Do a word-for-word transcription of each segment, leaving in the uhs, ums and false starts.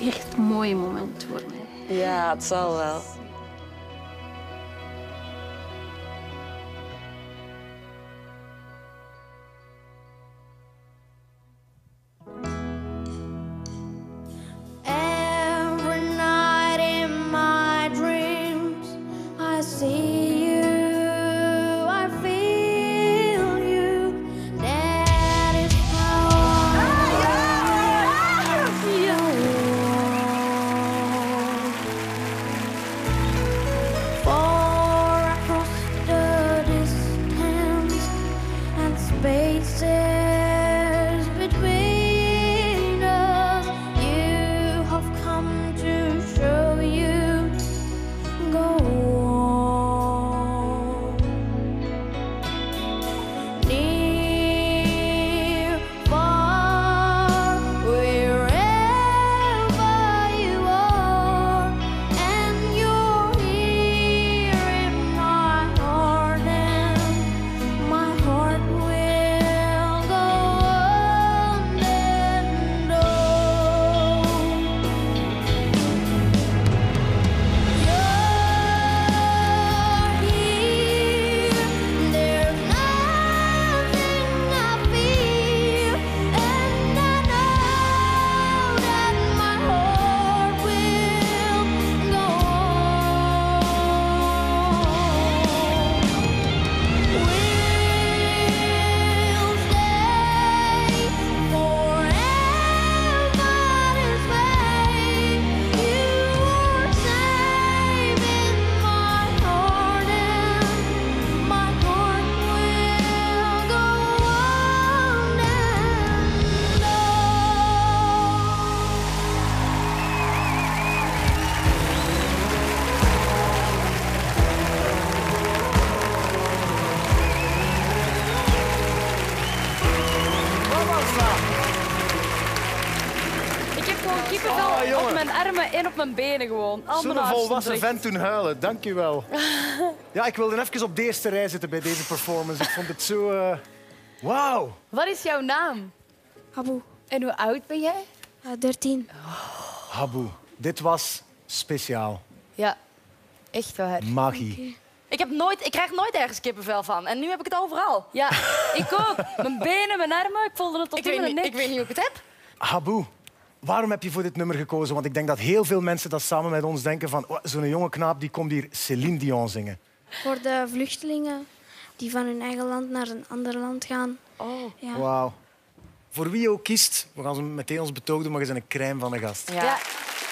echt een mooi moment voor mij. Ja, het zal wel. Kippenvel oh, op mijn armen en op mijn benen gewoon. Zo'n volwassen vent toen huilen, dank je wel. Ja, ik wilde even op de eerste rij zitten bij deze performance. Ik vond het zo... Uh... Wauw. Wat is jouw naam? Habu. En hoe oud ben jij? Uh, dertien. Oh. Habu, dit was speciaal. Ja, echt waar. Magie. Okay. Ik, heb nooit, ik krijg nooit ergens kippenvel van. En nu heb ik het overal. Ja, ik ook. Mijn benen, mijn armen, ik voelde het tot ik in mijn nek. Ik weet niet hoe ik het heb. Habu, waarom heb je voor dit nummer gekozen? Want ik denk dat heel veel mensen dat samen met ons denken van oh, zo'n jonge knaap die komt hier Céline Dion zingen. Voor de vluchtelingen die van hun eigen land naar een ander land gaan. Oh. Ja. Wauw. Voor wie je ook kiest, we gaan ze meteen ons betoog doen, maar je bent een crème van een gast. Ja. Ja.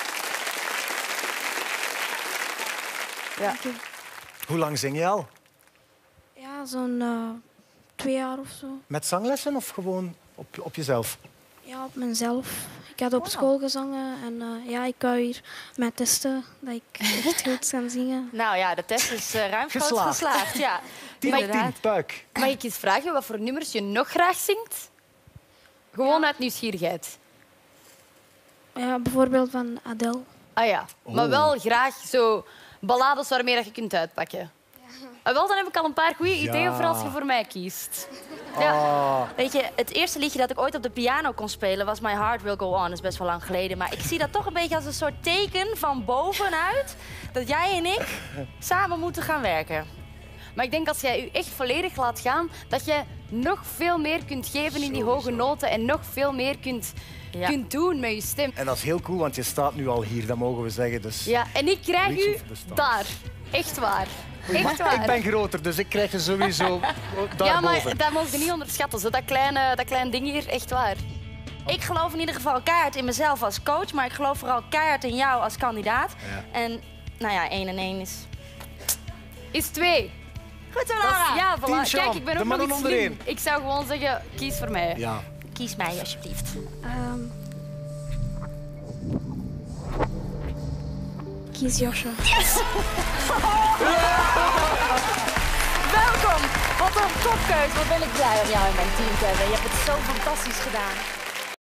Ja. Hoe lang zing je al? Ja, zo'n uh, twee jaar of zo. Met zanglessen of gewoon op, op jezelf? Ja, op mezelf. Ik had op wow. school gezongen en uh, ja, ik wou hier mijn testen dat ik echt goed kan zingen. Nou ja, de test is uh, ruimschoots geslaagd. geslaagd. Ja. tien op tien, puik. Mag ik eens vragen wat voor nummers je nog graag zingt? Gewoon ja. uit nieuwsgierigheid. Ja, bijvoorbeeld van Adele. Ah ja, oh. maar wel graag zo ballades waarmee dat je kunt uitpakken. Ja. Ah, wel, dan heb ik al een paar goede ja. ideeën voor als je voor mij kiest. Ja. Oh. Weet je, het eerste liedje dat ik ooit op de piano kon spelen was My Heart Will Go On. Dat is best wel lang geleden. Maar ik zie dat toch een beetje als een soort teken van bovenuit dat jij en ik samen moeten gaan werken. Maar ik denk als jij je echt volledig laat gaan, dat je nog veel meer kunt geven in die hoge noten en nog veel meer kunt, ja. kunt doen met je stem. En dat is heel cool, want je staat nu al hier, dat mogen we zeggen. Dus... Ja, en ik krijg u daar. Echt waar. Echt waar. Ik ben groter, dus ik krijg je sowieso daar Ja, maar boven. dat mogen we niet onderschatten. Zo. Dat, kleine, dat kleine ding hier, echt waar. Ik geloof in ieder geval keihard in mezelf als coach, maar ik geloof vooral keihard in jou als kandidaat. Ja. En nou ja, één en één is... Is twee. Goed zo, Lara. Ja, voilà. Team Kijk, ik ben ook nog iets slim. Ik zou gewoon zeggen, kies voor mij. Ja. Kies mij, alsjeblieft. Um, kies Josje. Yes! Welkom. Wat een topkeus. Wat ben ik blij om jou in mijn team te hebben. Je hebt het zo fantastisch gedaan.